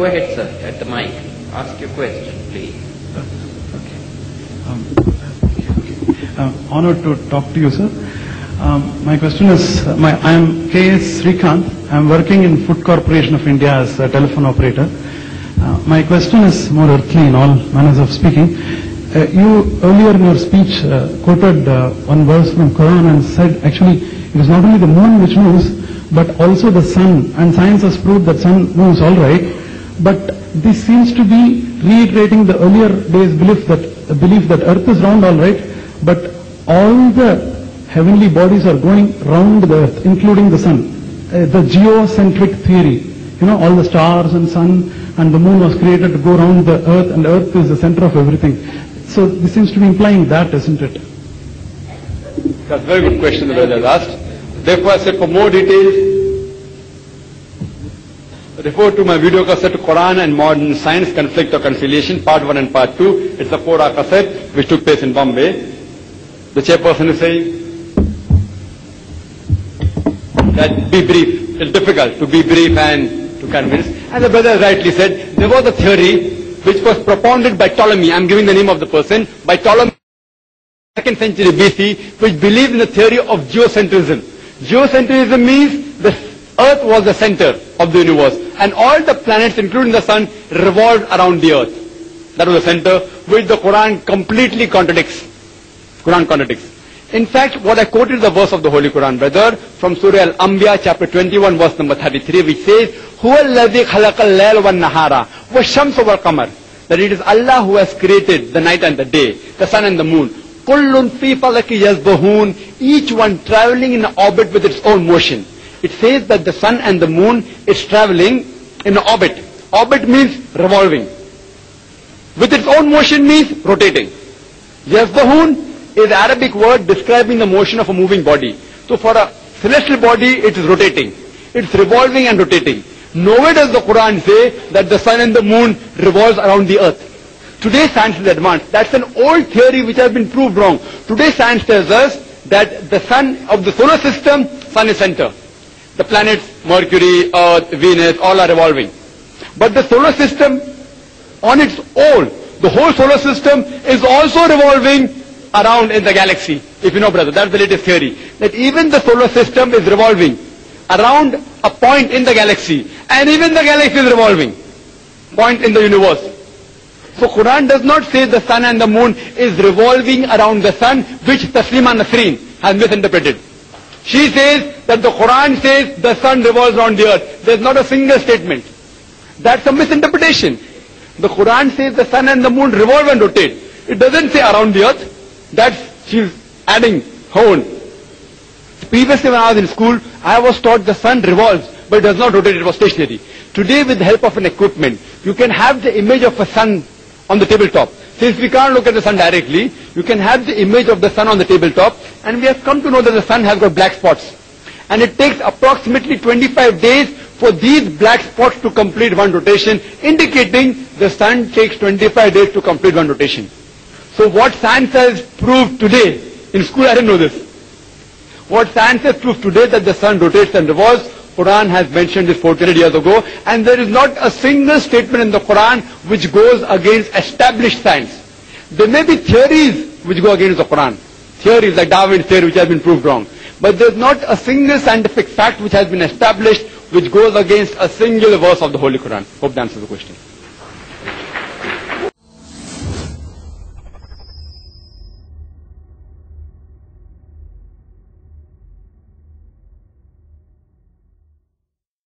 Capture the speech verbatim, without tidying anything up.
Go ahead, sir, at the mic. Ask your question, please. Okay. Um, okay. Uh, honored to talk to you, sir. Um, my question is, uh, my, I am K S Srikanth. I am working in Food Corporation of India as a telephone operator. Uh, my question is more earthly in all manners of speaking. Uh, you earlier in your speech uh, quoted uh, one verse from Quran and said actually it is not only the moon which moves but also the sun, and science has proved that sun moves all right. But this seems to be reiterating the earlier days belief that uh, belief that Earth is round all right, but all the heavenly bodies are going round the Earth, including the sun. Uh, the geocentric theory, you know, all the stars and sun and the moon was created to go around the Earth, and Earth is the center of everything. So this seems to be implying that, isn't it? That's a very good question the brother has asked. Therefore, I said for more details, refer to my video cassette Quran and Modern Science, Conflict or Conciliation, part one and part two. It's a four-hour cassette which took place in Bombay. The chairperson is saying that be brief. It's difficult to be brief and to convince. And the brother rightly said there was a theory which was propounded by Ptolemy. I'm giving the name of the person. By Ptolemy, second century B C, which believed in the theory of geocentrism. Geocentrism means the Earth was the center of the universe, and all the planets, including the sun, revolved around the Earth. That was the center, which the Quran completely contradicts. Quran contradicts. In fact, what I quoted is the verse of the Holy Quran, brother, from Surah Al-Anbiya, chapter twenty-one, verse number thirty-three, which says, هُوَ الَّذِي خَلَقَ اللَّيْلَ وَالنَّهَارَ وَالشَّمْسَ وَالْقَمَرَ. That it is Allah who has created the night and the day, the sun and the moon. كُلٌّ فِي فَلَكِ يَسْبَحُونَ. Each one traveling in an orbit with its own motion. It says that the sun and the moon is traveling in an orbit. Orbit means revolving. With its own motion means rotating. Yasbahun is an Arabic word describing the motion of a moving body. So for a celestial body, it is rotating. It's revolving and rotating. Nowhere does the Quran say that the sun and the moon revolves around the earth. Today science is advanced. That's an old theory which has been proved wrong. Today science tells us that the sun of the solar system, sun is center. The planets, Mercury, Earth, Venus, all are revolving. But the solar system on its own, the whole solar system is also revolving around in the galaxy. If you know, brother, that's the latest theory. That even the solar system is revolving around a point in the galaxy. And even the galaxy is revolving. Point in the universe. So Quran does not say the sun and the moon is revolving around the sun, which Taslima Nasreen has misinterpreted. She says that the Quran says the sun revolves around the earth. There's not a single statement. That's a misinterpretation. The Quran says the sun and the moon revolve and rotate. It doesn't say around the earth. That's, she's adding her own. Previously when I was in school, I was taught the sun revolves, but it does not rotate, it was stationary. Today with the help of an equipment, you can have the image of a sun on the tabletop. Since we can't look at the sun directly, you can have the image of the sun on the tabletop, and we have come to know that the sun has got black spots. And it takes approximately twenty-five days for these black spots to complete one rotation, indicating the sun takes twenty-five days to complete one rotation. So what science has proved today, in school I didn't know this, what science has proved today that the sun rotates and revolves, Quran has mentioned this four hundred years ago, and there is not a single statement in the Quran which goes against established science. There may be theories which go against the Quran, theories like Darwin's theory which has been proved wrong, but there is not a single scientific fact which has been established which goes against a single verse of the Holy Quran. Hope that answers the question.